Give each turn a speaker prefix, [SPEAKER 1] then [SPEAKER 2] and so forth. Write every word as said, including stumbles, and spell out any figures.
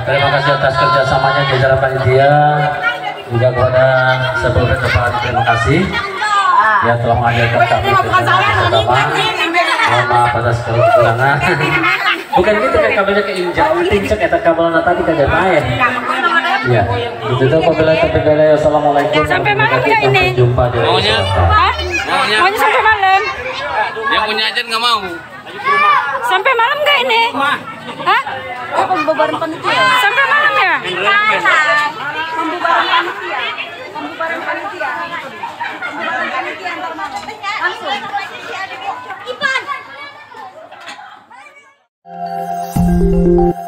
[SPEAKER 1] terima kasih atas kerjasamanya jajaran panitia, juga kepada seluruh kepala terima kasih yang telah mengajarkan kami bersama. Mohon maaf atas kekurangan. Bukan gitu kan kabelnya keinjak, tincek eta kabelnya tadi kagak main. Iya, itu tuh apabila terpegala. Assalamualaikum.
[SPEAKER 2] Sampai malam nggak ini?
[SPEAKER 1] Jumpa di
[SPEAKER 3] maunya,
[SPEAKER 2] maunya, maunya sampai malam.
[SPEAKER 3] Yang punya aja nggak mau.
[SPEAKER 2] Sampai malam nggak ini? Hah?
[SPEAKER 4] Oh, pembubaran panitia.
[SPEAKER 2] Sampai malam ya?
[SPEAKER 4] Pembubaran panitia. Pembubaran panitia. Pembubaran panitia antar malam. Langsung. Ipan.